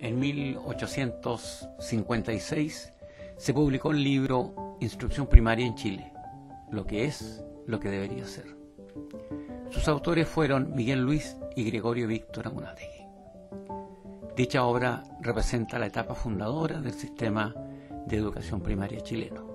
En 1856 se publicó el libro Instrucción Primaria en Chile, lo que es, lo que debería ser. Sus autores fueron Miguel Luis y Gregorio Víctor Amunátegui. Dicha obra representa la etapa fundadora del sistema de educación primaria chileno.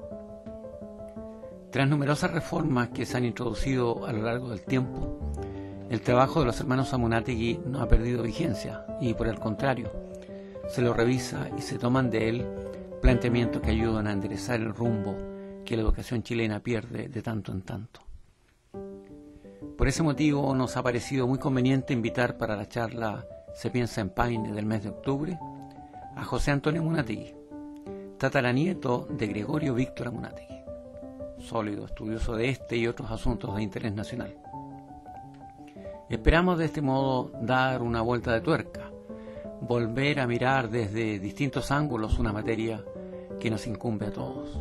Tras numerosas reformas que se han introducido a lo largo del tiempo, el trabajo de los hermanos Amunátegui no ha perdido vigencia y, por el contrario, se lo revisa y se toman de él planteamientos que ayudan a enderezar el rumbo que la educación chilena pierde de tanto en tanto. Por ese motivo nos ha parecido muy conveniente invitar para la charla Se piensa en Paine del mes de octubre a José Antonio Amunátegui, tataranieto de Gregorio Víctor Amunátegui, sólido estudioso de este y otros asuntos de interés nacional. Esperamos de este modo dar una vuelta de tuerca, volver a mirar desde distintos ángulos una materia que nos incumbe a todos.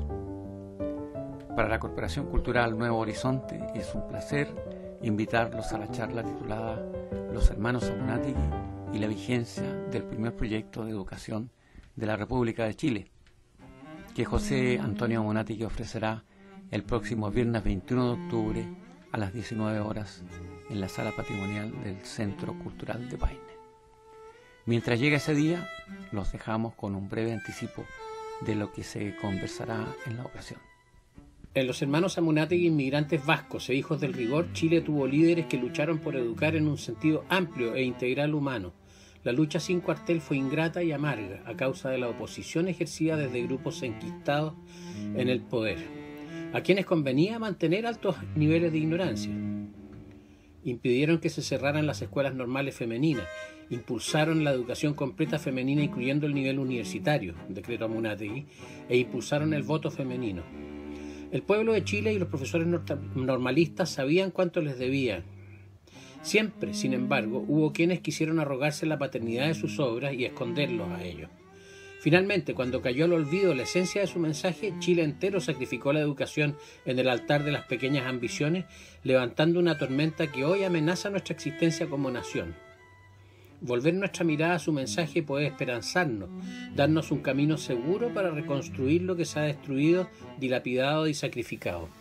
Para la Corporación Cultural Nuevo Horizonte es un placer invitarlos a la charla titulada Los hermanos Amunátegui y la vigencia del primer proyecto de educación de la República de Chile, que José Antonio Amunátegui ofrecerá el próximo viernes 21 de octubre a las 19 horas en la Sala Patrimonial del Centro Cultural de Paine. Mientras llega ese día, los dejamos con un breve anticipo de lo que se conversará en la ocasión. En los hermanos Amunátegui, inmigrantes vascos e hijos del rigor, Chile tuvo líderes que lucharon por educar en un sentido amplio e integral humano. La lucha sin cuartel fue ingrata y amarga a causa de la oposición ejercida desde grupos enquistados en el poder, a quienes convenía mantener altos niveles de ignorancia. Impidieron que se cerraran las escuelas normales femeninas, impulsaron la educación completa femenina incluyendo el nivel universitario, decreto Amunátegui, e impulsaron el voto femenino. El pueblo de Chile y los profesores normalistas sabían cuánto les debían. Siempre, sin embargo, hubo quienes quisieron arrogarse la paternidad de sus obras y esconderlos a ellos. Finalmente, cuando cayó al olvido la esencia de su mensaje, Chile entero sacrificó la educación en el altar de las pequeñas ambiciones, levantando una tormenta que hoy amenaza nuestra existencia como nación. Volver nuestra mirada a su mensaje puede esperanzarnos, darnos un camino seguro para reconstruir lo que se ha destruido, dilapidado y sacrificado.